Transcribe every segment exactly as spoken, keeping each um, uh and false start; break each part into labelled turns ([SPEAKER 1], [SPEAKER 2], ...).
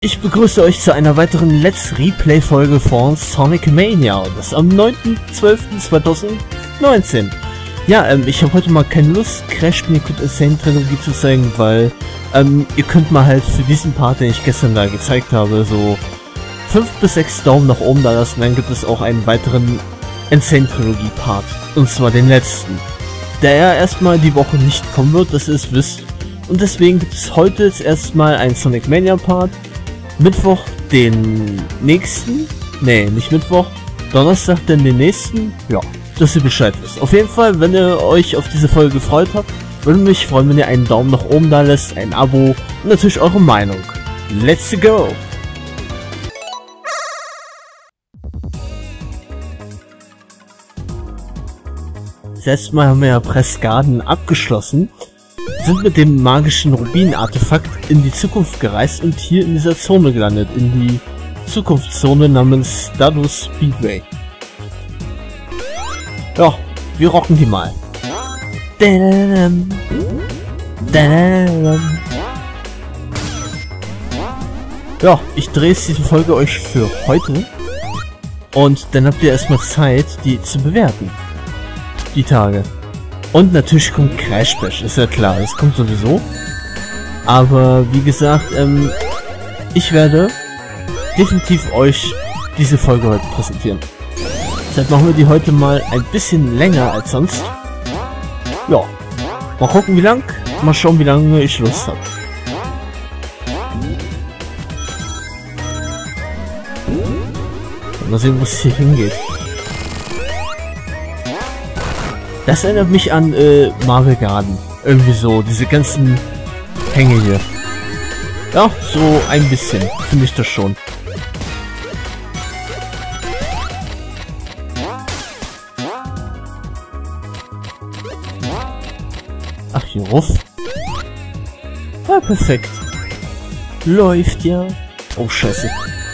[SPEAKER 1] Ich begrüße euch zu einer weiteren Let's Replay Folge von Sonic Mania. Das am neunten zwölften zweitausendneunzehn. Ja, ähm, ich habe heute mal keine Lust, Crash Bandicoot Insane Trilogie zu zeigen, weil ähm, ihr könnt mal halt für diesen Part, den ich gestern da gezeigt habe, so fünf bis sechs Daumen nach oben da lassen. Dann gibt es auch einen weiteren Insane Trilogie Part. Und zwar den letzten. Der ja erstmal die Woche nicht kommen wird, dass ihr es wisst. Und deswegen gibt es heute jetzt erstmal einen Sonic Mania Part. Mittwoch den nächsten. Nee, nicht Mittwoch. Donnerstag dann den nächsten. Ja, dass ihr Bescheid wisst. Auf jeden Fall, wenn ihr euch auf diese Folge gefreut habt, würde mich freuen, wenn ihr einen Daumen nach oben da lässt, ein Abo und natürlich eure Meinung. Let's go! Das letzte Mal haben wir ja Press Garden abgeschlossen, sind mit dem magischen Rubin-Artefakt in die Zukunft gereist und hier in dieser Zone gelandet, in die Zukunftszone namens Stardust Speedway. Ja, wir rocken die mal. Ja, ich drehe jetzt diese Folge euch für heute und dann habt ihr erstmal Zeit, die zu bewerten. Die Tage. Und natürlich kommt Crash Bash, ist ja klar, das kommt sowieso. Aber wie gesagt, ähm, ich werde definitiv euch diese Folge heute präsentieren. Deshalb machen wir die heute mal ein bisschen länger als sonst. Ja, mal gucken wie lang, mal schauen wie lange ich Lust habe. Mal sehen, wo es hier hingeht. Das erinnert mich an äh, Marvel Garden. Irgendwie so, diese ganzen Hänge hier. Ja, so ein bisschen, finde ich das schon. Ach, hier ruf. Ja, perfekt. Läuft ja. Oh, scheiße.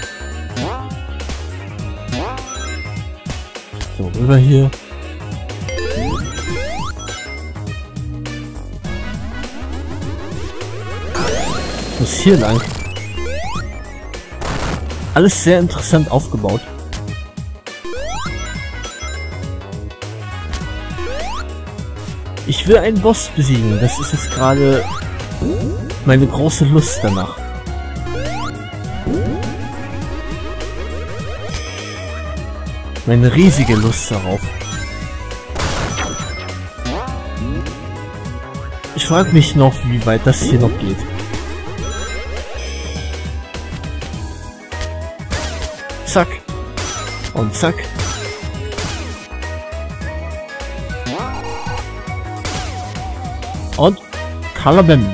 [SPEAKER 1] So, rüber hier. Muss hier lang. Alles sehr interessant aufgebaut. Ich will einen Boss besiegen. Das ist jetzt gerade meine große Lust danach. Meine riesige Lust darauf. Ich frage mich noch, wie weit das hier noch geht. Zack. Und zack. Und Kalabem.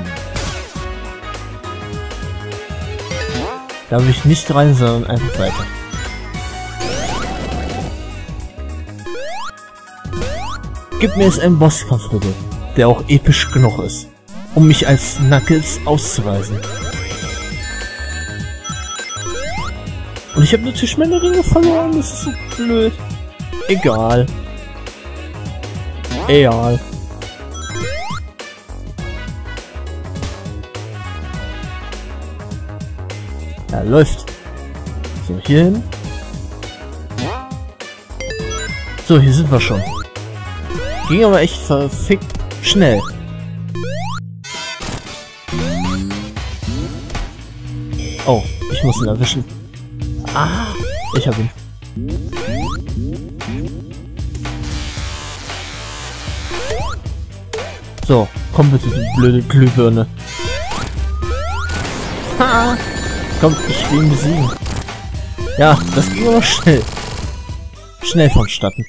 [SPEAKER 1] Da will ich nicht rein, sondern einfach weiter. Gib mir jetzt einen Bosskampf bitte, der auch episch genug ist, um mich als Knuckles auszuweisen. Und ich habe natürlich meine Ringe verloren, das ist so blöd. Egal. Egal. Ja, läuft. So, hier hin. So, hier sind wir schon. Ging aber echt verfickt schnell. Oh, ich muss ihn erwischen. Ah, ich hab ihn. So, komm bitte, du blöde Glühbirne. Ha! Komm, ich will ihn besiegen. Ja, das ging aber schnell. Schnell vonstatten.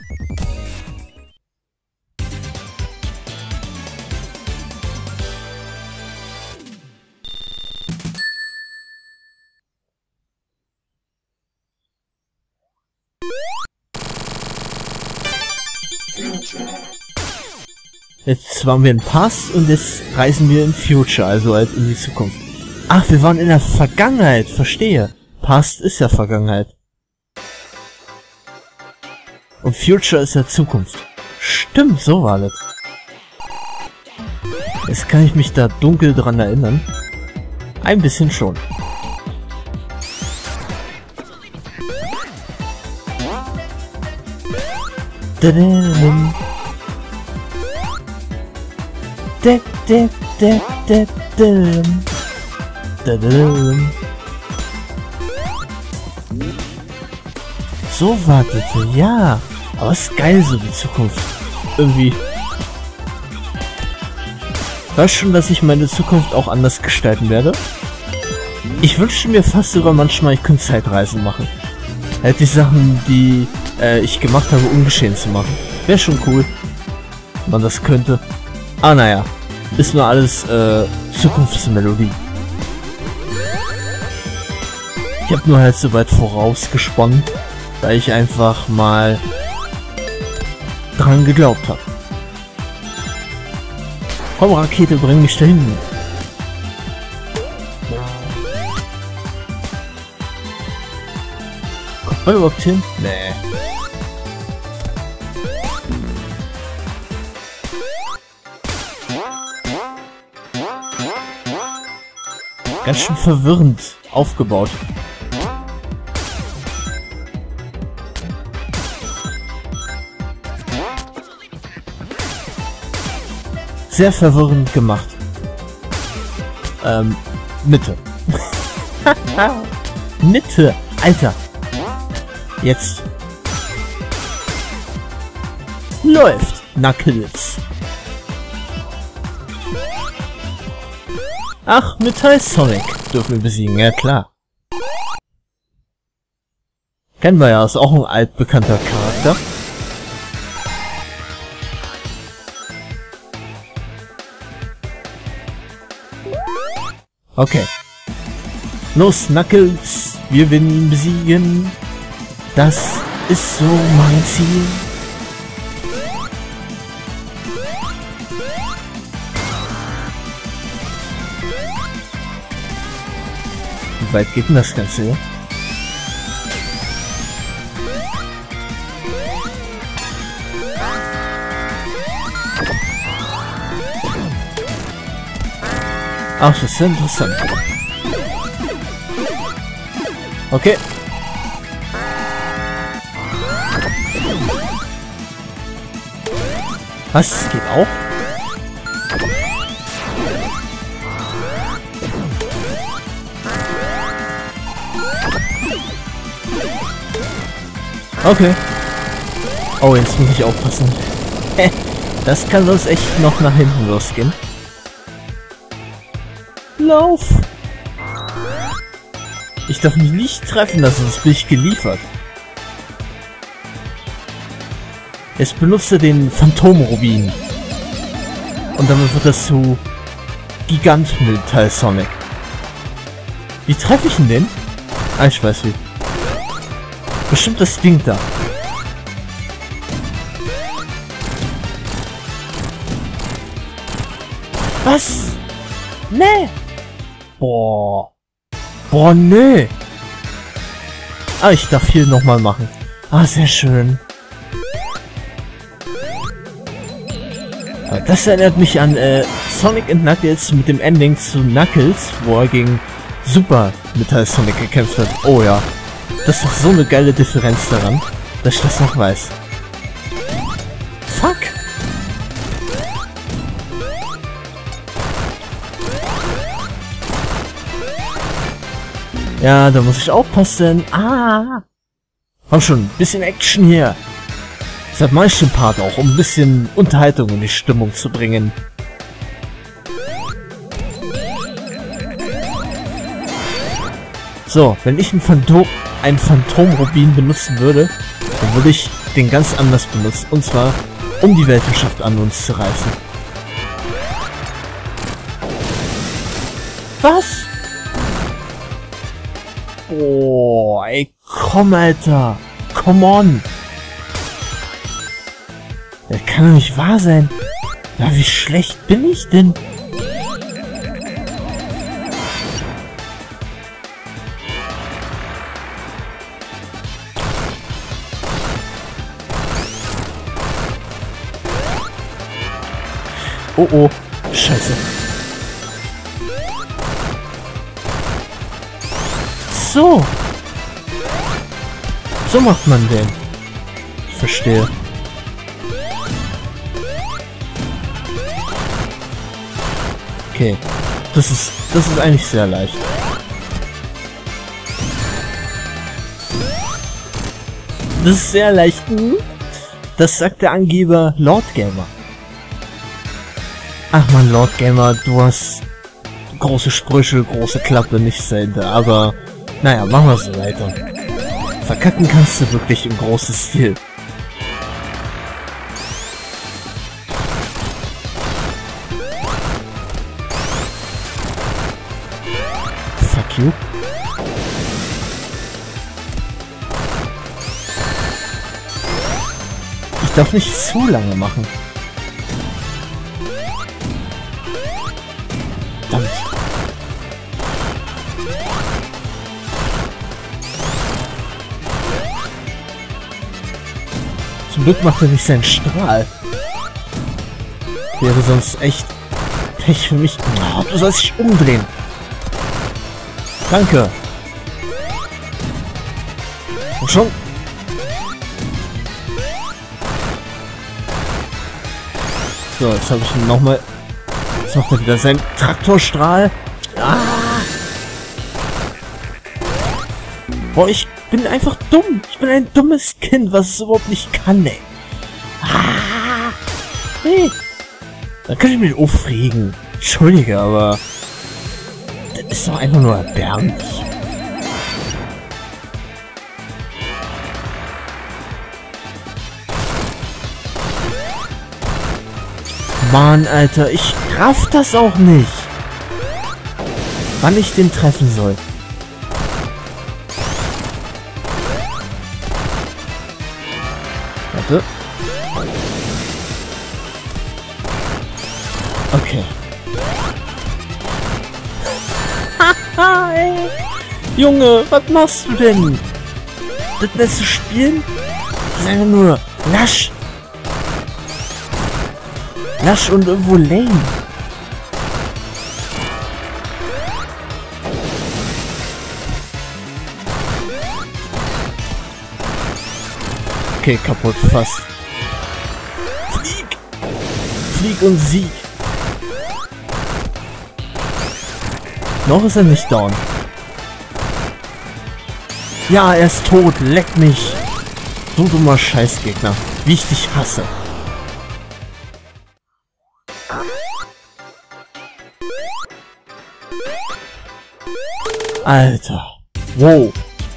[SPEAKER 1] Jetzt waren wir in Past und jetzt reisen wir in Future, also halt in die Zukunft. Ach, wir waren in der Vergangenheit, verstehe. Past ist ja Vergangenheit. Und Future ist ja Zukunft. Stimmt, so war das. Jetzt kann ich mich da dunkel dran erinnern. Ein bisschen schon. Dadadadam. Da, da, da, da, dadadam. Dadadadam. So wartete, ja. Aber es ist geil so die Zukunft. Irgendwie. Ich weiß schon, dass ich meine Zukunft auch anders gestalten werde. Ich wünschte mir fast sogar manchmal, ich könnte Zeitreisen machen. Halt die Sachen, die äh, ich gemacht habe, ungeschehen zu machen. Wäre schon cool, wenn man das könnte. Ah, naja. Ist nur alles äh, Zukunftsmelodie. Ich habe nur halt so weit vorausgesponnen, weil ich einfach mal dran geglaubt habe. Komm, Rakete, bring mich dahin. Kommt man überhaupt hin? Nee. Ganz schön verwirrend aufgebaut. Sehr verwirrend gemacht. Ähm, Mitte. Mitte, Alter. Jetzt. Läuft, Knuckles. Ach, Metall Sonic dürfen wir besiegen, ja klar. Kennen wir ja, ist auch ein altbekannter Charakter. Okay. Los, Knuckles, wir werden ihn besiegen. Das ist so mein Ziel. Wie weit geht denn das Ganze hier? Ach, das ist interessant. Okay. Was? Das geht auch? Okay. Oh, jetzt muss ich aufpassen. Das kann sonst echt noch nach hinten losgehen. Lauf! Ich darf mich nicht treffen lassen, sonst bin ich geliefert. Jetzt benutze den Phantomrubin. Und damit wird das zu Gigant Metall Sonic. Wie treffe ich ihn denn? Ah, ich weiß wie. Bestimmt das Ding da. Was? Nee! Boah. Boah, nö. Ah, ich darf hier nochmal machen. Ah, sehr schön. Das erinnert mich an äh, Sonic and Knuckles mit dem Ending zu Knuckles, wo er gegen Super Metall Sonic gekämpft hat. Oh ja. Das ist doch so eine geile Differenz daran, dass ich das noch weiß. Fuck. Ja, da muss ich aufpassen. Ah. Komm schon, ein bisschen Action hier. Deshalb mache ich den Part auch, um ein bisschen Unterhaltung in die Stimmung zu bringen. So, wenn ich ein Phantom, ein Phantomrubin benutzen würde, dann würde ich den ganz anders benutzen. Und zwar, um die Weltherrschaft an uns zu reißen. Was? Boah, ey, komm, Alter. Come on. Das kann doch nicht wahr sein. Ja, wie schlecht bin ich denn? Oh oh, Scheiße. So. So macht man den. Ich verstehe. Okay. Das ist, das ist eigentlich sehr leicht. Das ist sehr leicht. Das sagt der Angeber Lord Gamer. Ach man, Lord Gamer, du hast große Sprüche, große Klappe, nichts dahinter. Aber, naja, machen wir so weiter. Verkacken kannst du wirklich im großen Stil. Fuck you. Ich darf nicht zu lange machen. Verdammt. Zum Glück macht er nicht seinen Strahl. Wäre sonst echt Pech für mich. Oh, du sollst dich umdrehen. Danke. Und schon. So, jetzt habe ich ihn nochmal. Jetzt macht er wieder seinen Traktorstrahl. Ah. Boah, ich bin einfach dumm. Ich bin ein dummes Kind, was es überhaupt nicht kann, ey. Ah. Hey. Da kann ich mich aufregen. Entschuldige, aber das ist doch einfach nur erbärmlich. Mann, Alter, ich raff das auch nicht. Wann ich den treffen soll. Warte. Okay. Haha, ey. Junge, was machst du denn? Das letzte Spielen? Das ist einfach nur lasch. Lasch und irgendwo lame. Okay, kaputt, fast. Flieg! Flieg und Sieg. Noch ist er nicht down. Ja, er ist tot. Leck mich. Du dummer Scheißgegner. Wie ich dich hasse. Alter. Wow.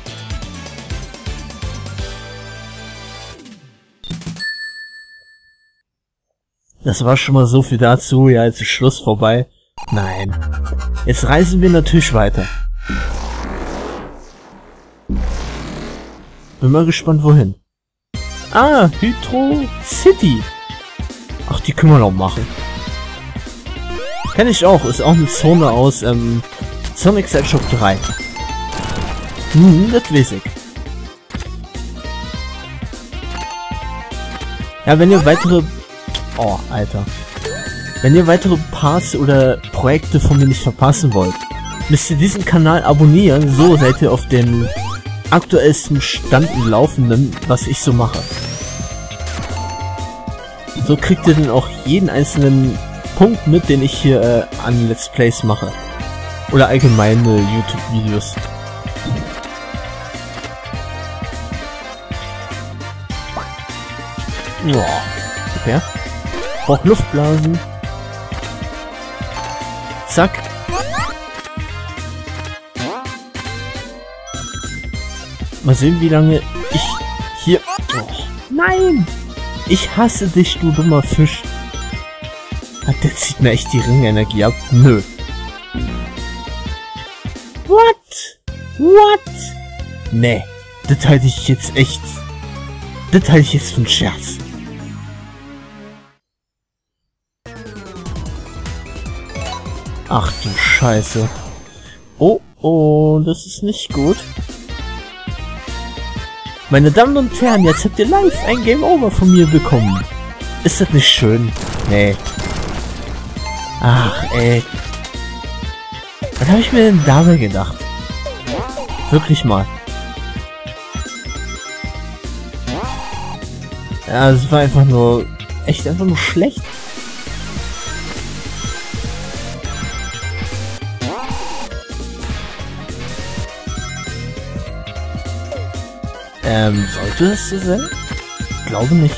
[SPEAKER 1] Das war schon mal so viel dazu. Ja, jetzt ist Schluss vorbei. Nein. Jetzt reisen wir natürlich weiter. Bin mal gespannt, wohin. Ah, Hydro City. Ach, die können wir noch machen. Kenn ich auch. Ist auch eine Zone aus ähm, Sonic Hedgehog drei. Hm, das weiß ich. Ja, wenn ihr weitere... Oh, Alter. Wenn ihr weitere Parts oder Projekte von mir nicht verpassen wollt, müsst ihr diesen Kanal abonnieren, so seid ihr auf dem aktuellsten Stand im Laufenden, was ich so mache. So kriegt ihr dann auch jeden einzelnen Punkt mit, den ich hier äh, an Let's Plays mache. Oder allgemeine YouTube-Videos. Boah. Okay. Braucht Luftblasen. Zack. Mal sehen, wie lange ich hier... Oh, nein! Ich hasse dich, du dummer Fisch. Der zieht mir echt die Ringenergie ab. Nö. What? What? Nee. Das halte ich jetzt echt... Das halte ich jetzt für einen Scherz. Ach du Scheiße. Oh, oh, das ist nicht gut. Meine Damen und Herren, jetzt habt ihr live ein Game Over von mir bekommen. Ist das nicht schön? Nee. Ach, ey. Was habe ich mir denn dabei gedacht? Wirklich mal. Ja, es war einfach nur... Echt einfach nur schlecht. Ähm, sollte es so sein? Glaube nicht.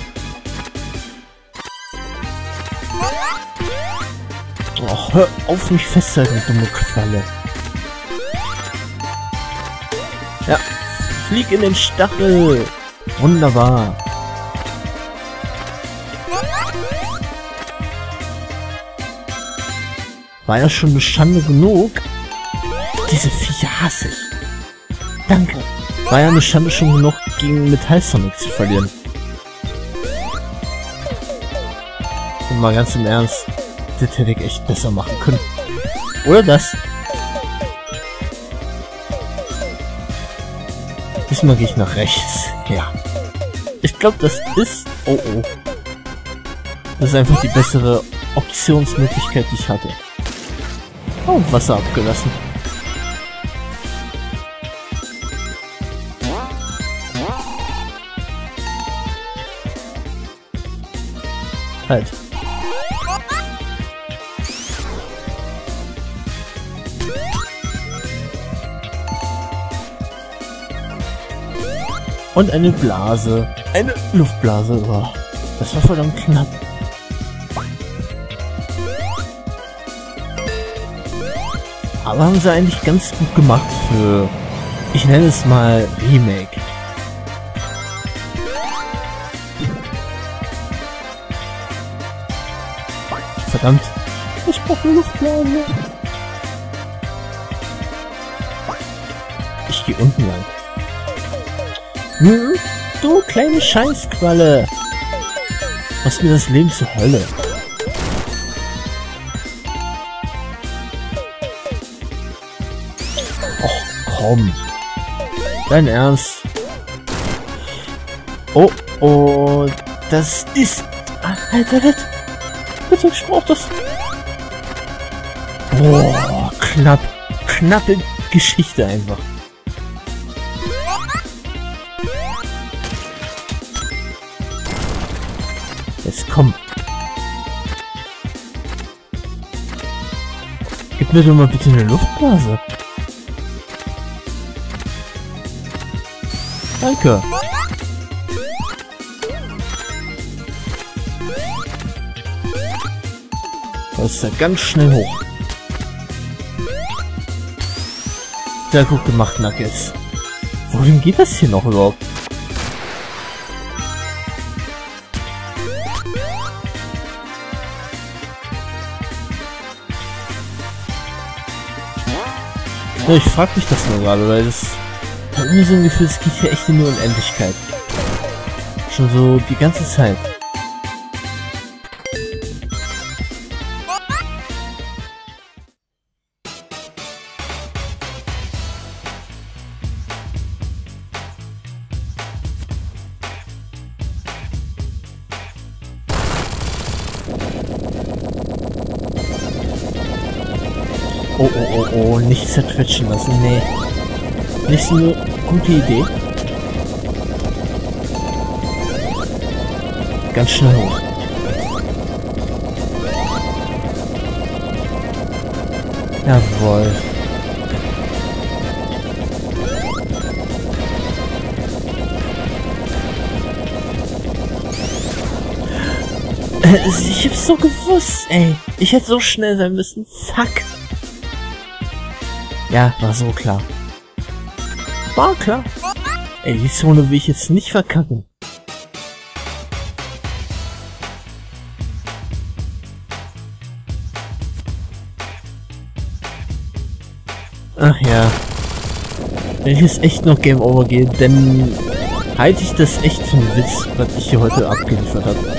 [SPEAKER 1] Oh, hör auf mich festhalten, dumme Qualle. Ja, flieg in den Stachel. Wunderbar. War ja schon eine Schande genug. Diese Viecher hasse ich. Danke. War ja eine Schande schon genug, gegen Metall Sonic zu verlieren. Und mal ganz im Ernst, das hätte ich echt besser machen können. Oder das? Diesmal gehe ich nach rechts. Ja. Ich glaube, das ist... Oh oh. Das ist einfach die bessere Optionsmöglichkeit, die ich hatte. Oh, Wasser abgelassen. Halt. Und eine Blase. Eine Luftblase. Oh, das war verdammt knapp. Aber haben sie eigentlich ganz gut gemacht für, ich nenne es mal Remake. Verdammt. Ich brauche eine Luftblase. Ich gehe unten lang. Hm, du kleine Scheißqualle. Machst mir das Leben zur Hölle. Och, komm. Dein Ernst. Oh, oh, das ist... Alter, das... Bitte, ich brauch das. Boah, knapp. Knappe Geschichte einfach. Jetzt komm. Gib mir doch mal bitte eine Luftblase. Danke. Das ist ja ganz schnell hoch. Sehr gut gemacht, Knuckles. Wohin geht das hier noch überhaupt? Ja, ich frag mich das nur gerade, weil das... Ich habe irgendwie so ein Gefühl, es geht hier echt in die Unendlichkeit. Schon so die ganze Zeit. Oh, oh, oh, oh, nicht zerquetschen lassen, nee. Nicht so eine gute Idee. Ganz schnell hoch. Jawohl. Äh, ich hab's so gewusst, ey. Ich hätte so schnell sein müssen. Fuck. Ja, war so klar. War klar. Ey, die Zone will ich jetzt nicht verkacken. Ach ja. Wenn ich jetzt echt noch Game Over gehe, dann halte ich das echt für einen Witz, was ich hier heute abgeliefert habe.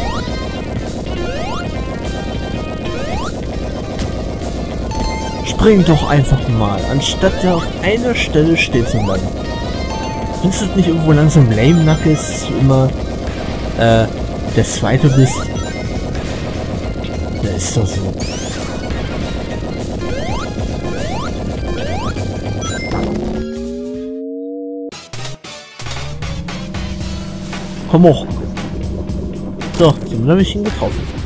[SPEAKER 1] Spring doch einfach mal, anstatt da auf einer Stelle stehen zu bleiben. Findest du das nicht irgendwo langsam lame, Knuckles, dass du immer äh, der Zweite bist? Ja, ist doch so. Komm hoch. So, so habe ich ihn getroffen.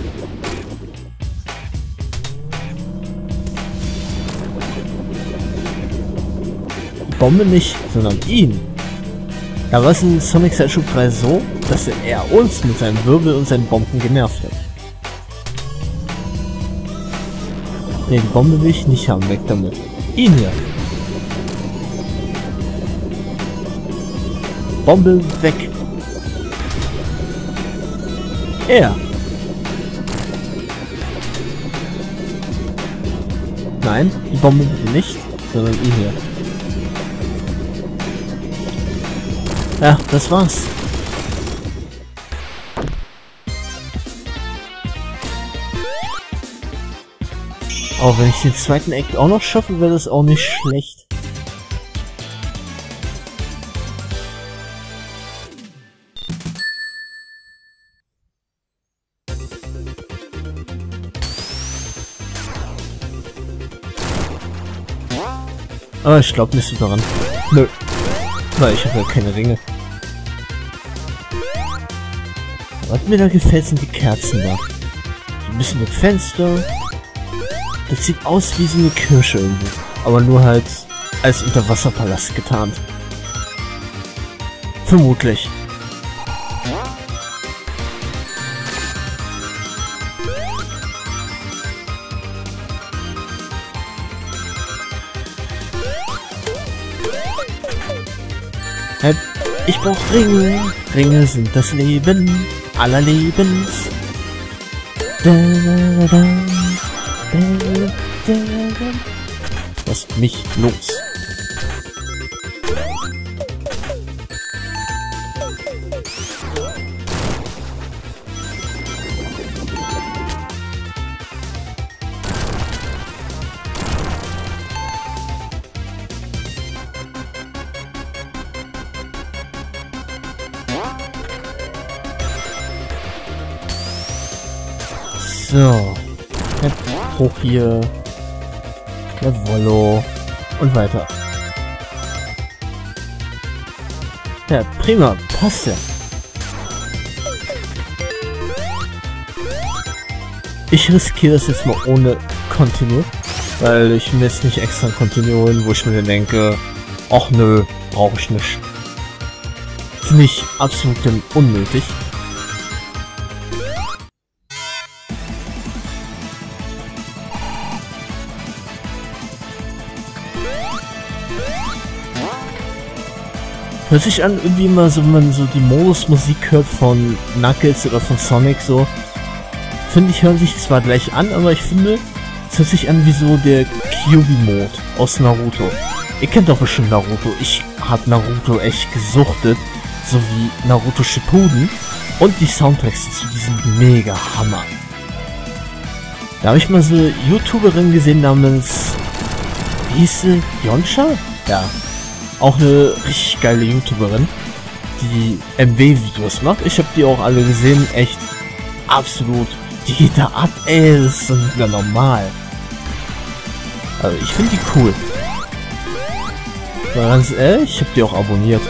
[SPEAKER 1] Bombe nicht, sondern ihn. Da war es in Sonic Sideshow drei so, dass er uns mit seinen Wirbel und seinen Bomben genervt hat. Ne, die Bombe will ich nicht haben, weg damit. Ihn hier. Bombe weg. Er. Nein, die Bombe bitte nicht, sondern ihn hier. Ja, das war's. Auch wenn ich den zweiten Act auch noch schaffe, wäre das auch nicht schlecht. Aber ich glaube nicht so daran. Nö. Weil ich habe ja keine Ringe. Was mir da gefällt, sind die Kerzen da. So ein bisschen mit Fenster. Das sieht aus wie so eine Kirche irgendwie. Aber nur halt als Unterwasserpalast getarnt. Vermutlich. Ich brauch Ringe. Ringe sind das Leben aller Lebens. Da, da, da, da, da, da. Lass mich los. So. Hoch hier. Jawollo. Und weiter. Ja, prima. Passt ja. Ich riskiere das jetzt mal ohne Continue. Weil ich mir jetzt nicht extra ein Continue holen, wo ich mir denke, ach nö, brauche ich nicht. Finde ich absolut unnötig. Hört sich an, irgendwie immer so, wenn man so die Modus-Musik hört von Knuckles oder von Sonic so. Finde ich, hören sich zwar gleich an, aber ich finde, es hört sich an wie so der Kyuubi-Mode aus Naruto. Ihr kennt doch bestimmt Naruto. Ich hab Naruto echt gesuchtet. So wie Naruto Shippuden. Und die Soundtracks dazu, die sind mega Hammer. Da habe ich mal so eine YouTuberin gesehen namens... Wie hieß sie? Yonsha? Ja. Auch eine richtig geile YouTuberin, die M W-Videos macht. Ich habe die auch alle gesehen, echt absolut. Die geht da ab, ey, das ist wieder normal. Also ich finde die cool. Mal ganz ehrlich, ich habe die auch abonniert.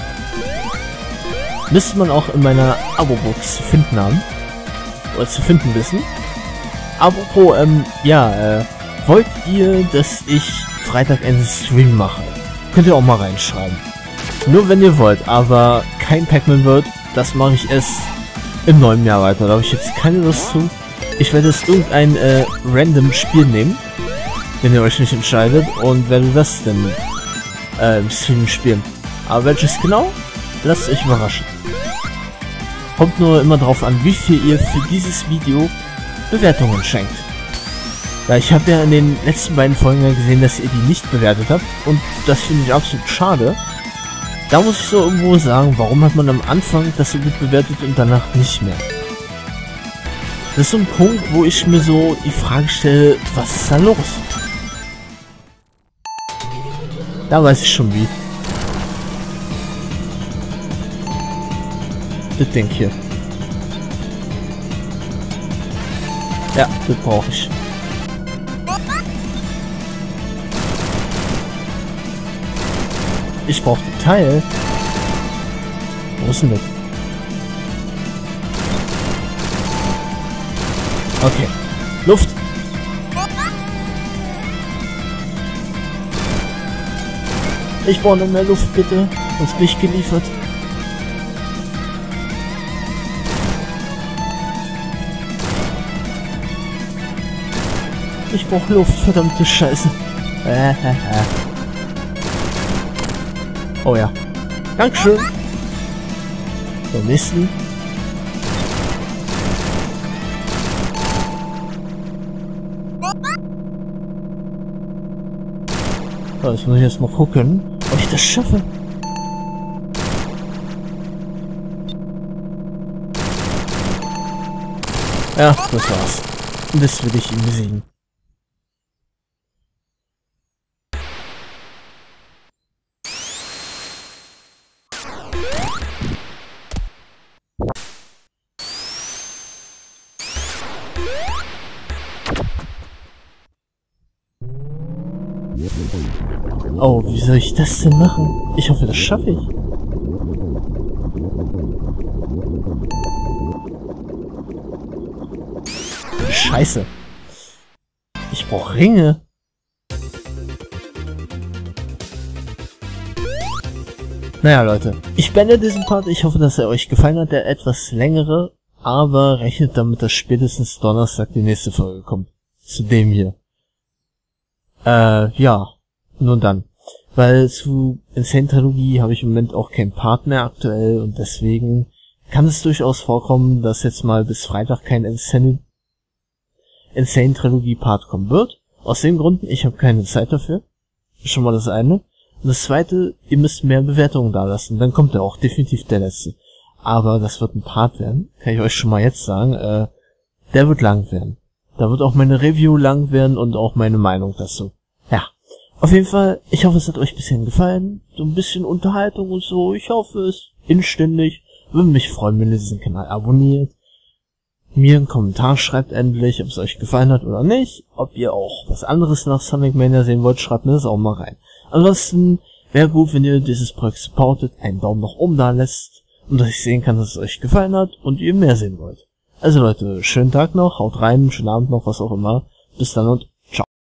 [SPEAKER 1] Müsste man auch in meiner Abo-Box zu finden haben. Oder zu finden wissen. Apropos, ähm, ja, äh, wollt ihr, dass ich Freitag einen Stream mache? Könnt ihr auch mal reinschreiben. Nur wenn ihr wollt, aber kein Pac-Man wird, das mache ich erst im neuen Jahr weiter. Da habe ich jetzt keine Lust zu. Ich werde jetzt irgendein äh, random Spiel nehmen, wenn ihr euch nicht entscheidet, und werde das dann äh, im Stream spielen. Aber welches genau? Lasst euch überraschen. Kommt nur immer drauf an, wie viel ihr für dieses Video Bewertungen schenkt. Ja, ich habe ja in den letzten beiden Folgen gesehen, dass ihr die nicht bewertet habt, und das finde ich absolut schade. Da muss ich so irgendwo sagen, warum hat man am Anfang das so gut bewertet und danach nicht mehr? Das ist so ein Punkt, wo ich mir so die Frage stelle, was ist da los? Da weiß ich schon wie. Das Ding hier. Ja, das brauche ich. Ich brauche den Teil. Wo ist denn das? Okay. Luft. Ich brauche noch mehr Luft, bitte. Sonst bin ich geliefert. Ich brauch Luft, verdammte Scheiße. Äh, äh, äh. Oh ja. Dankeschön. Beim nächsten. So, jetzt muss ich erst mal gucken, ob ich das schaffe. Ja, das war's. Und das will ich ihn besiegen. Oh, wie soll ich das denn machen? Ich hoffe, das schaffe ich. Scheiße. Ich brauche Ringe. Naja, Leute. Ich beende diesen Part. Ich hoffe, dass er euch gefallen hat. Der etwas längere. Aber rechnet damit, dass spätestens Donnerstag die nächste Folge kommt. Zu dem hier. Äh, ja. Nun dann. Weil zu Insane Trilogie habe ich im Moment auch keinen Partner aktuell. Und deswegen kann es durchaus vorkommen, dass jetzt mal bis Freitag kein Insane Insane Trilogie Part kommen wird. Aus den Gründen, ich habe keine Zeit dafür. Schon mal das eine. Und das zweite, ihr müsst mehr Bewertungen da lassen. Dann kommt ja auch definitiv der letzte. Aber das wird ein Part werden. Kann ich euch schon mal jetzt sagen. Äh, der wird lang werden. Da wird auch meine Review lang werden und auch meine Meinung dazu. Ja. Auf jeden Fall, ich hoffe, es hat euch ein bisschen gefallen. So ein bisschen Unterhaltung und so. Ich hoffe es inständig. Würde mich freuen, wenn ihr diesen Kanal abonniert. Mir einen Kommentar schreibt endlich, ob es euch gefallen hat oder nicht. Ob ihr auch was anderes nach Sonic Mania sehen wollt, schreibt mir das auch mal rein. Ansonsten wäre gut, wenn ihr dieses Projekt supportet, einen Daumen nach oben da lässt und dass ich sehen kann, dass es euch gefallen hat und ihr mehr sehen wollt. Also Leute, schönen Tag noch, haut rein, schönen Abend noch, was auch immer. Bis dann und